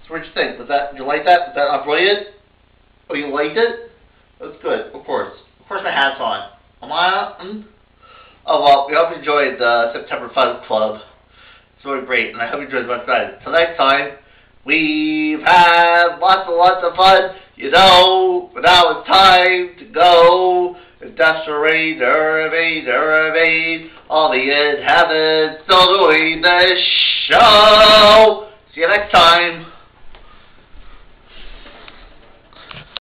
So what did you think? Did you like that? Was that brilliant? Oh, you liked it? That's good, of course. Of course my hat's on. Am I on? Oh, well, we hope you enjoyed the September Fun Club. It's really great, and I hope you enjoyed as much as I did. Till next time, we've had lots and lots of fun, you know, but now it's time to go. Derivate, all the inhabitants still doing this show. See you next time.